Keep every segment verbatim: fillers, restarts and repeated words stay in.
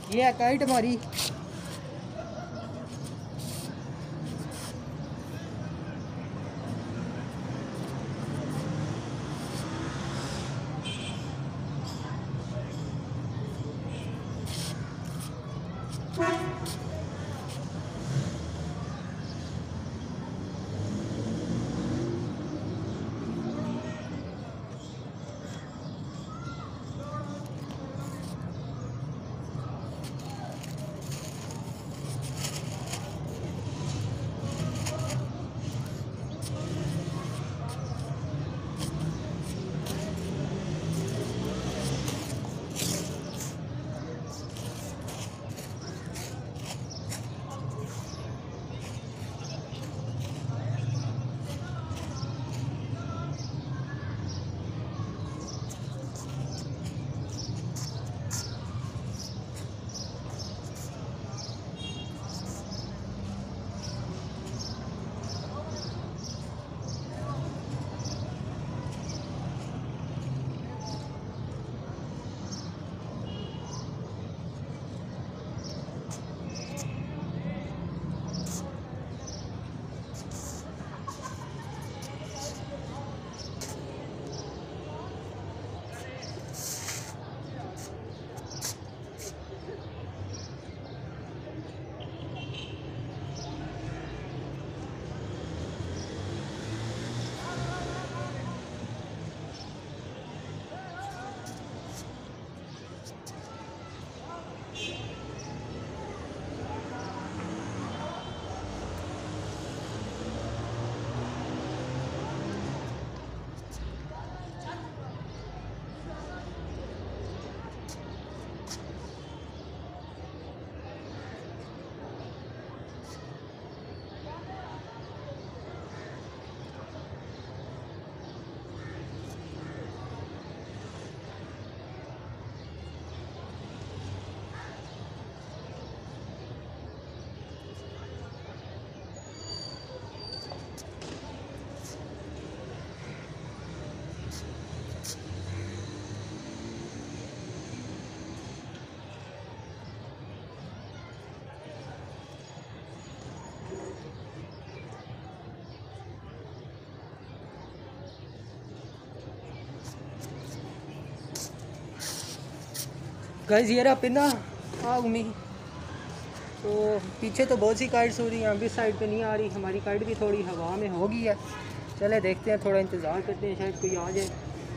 ये है काइट हमारी। गाइस ये रहा पिना आग में। तो पीछे तो बहुत सी काइट्स हो रही हैं, अभी साइड पे नहीं आ रही। हमारी काइट भी थोड़ी हवा में हो गई है। चले देखते हैं, थोड़ा इंतज़ार करते हैं, शायद कोई आ जाए।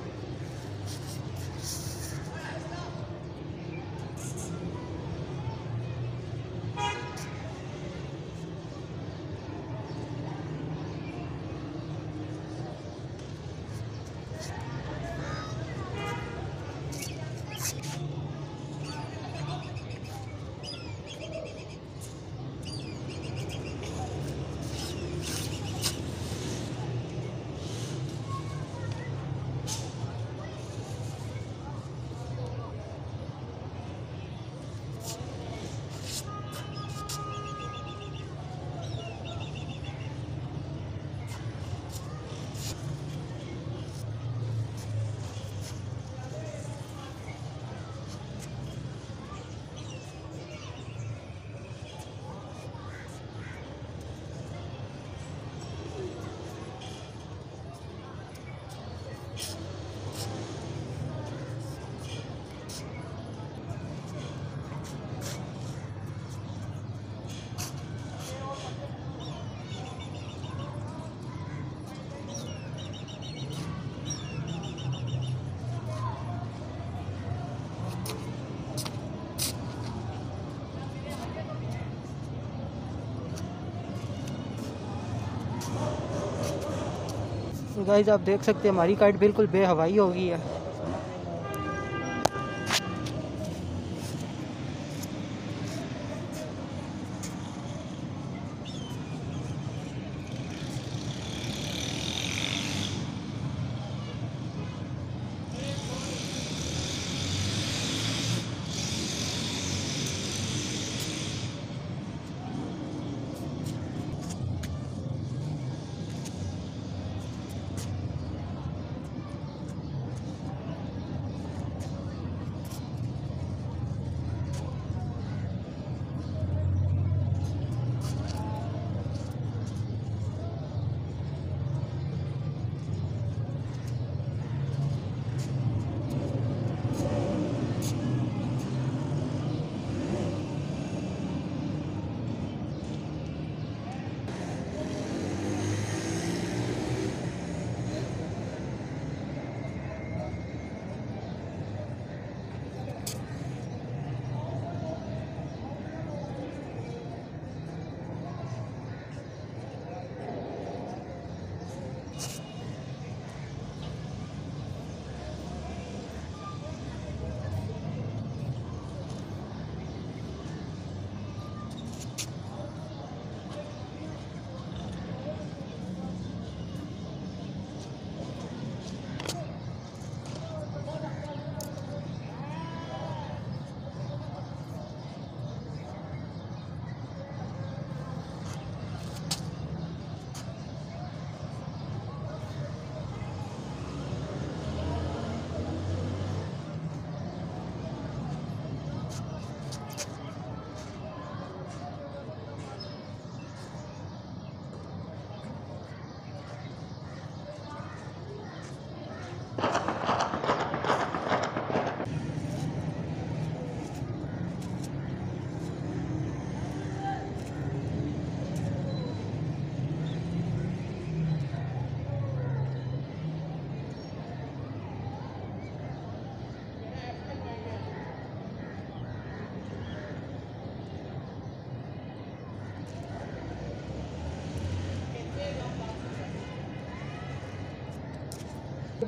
गाइस आप देख सकते हैं हमारी काइट बिल्कुल बेहवाई हो गई है।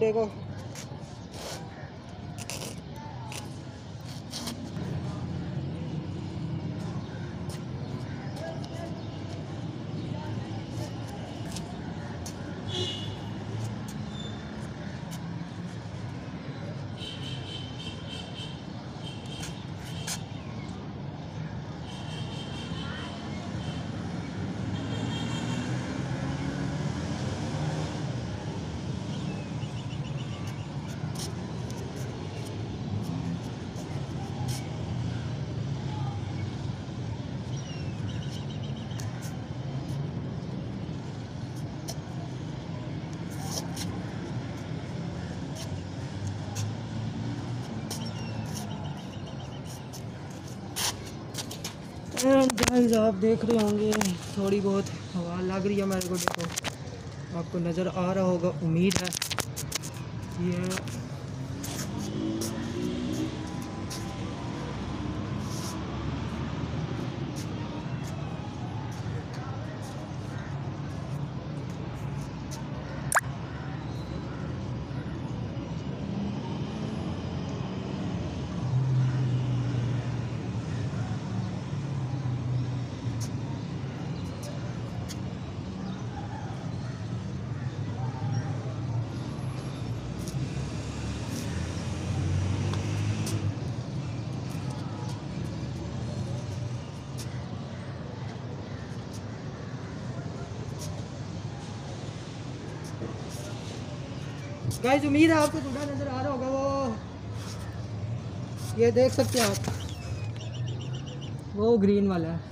गुड्डे को। एंड गाइस आप देख रहे होंगे थोड़ी बहुत हवा लग रही है मेरे को, देखो आपको नज़र आ रहा होगा, उम्मीद है। ये गाइस उम्मीद है आपको थोड़ा नज़र आ रहा होगा, वो ये देख सकते हैं आप, वो ग्रीन वाला है।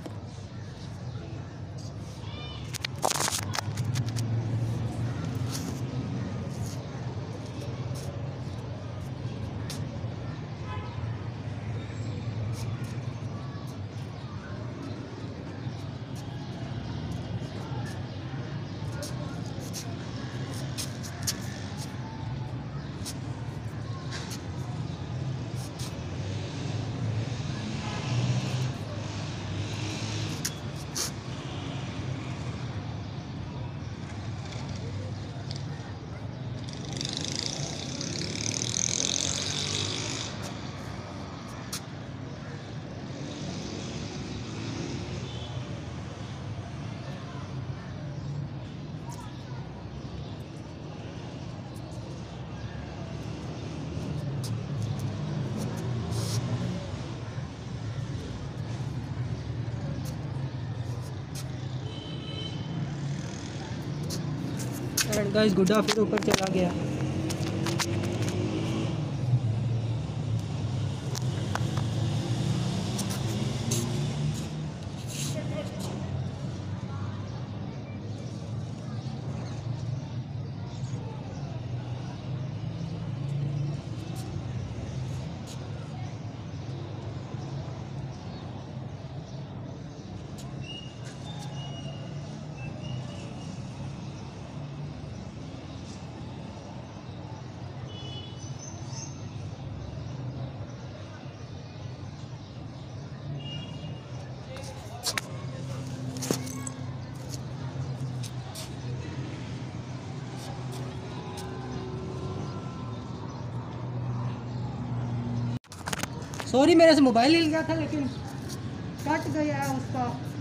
एंड गाइस गुड्डा फिर ऊपर चला गया। सॉरी मेरे से मोबाइल हिल गया था, लेकिन कट गया है उसका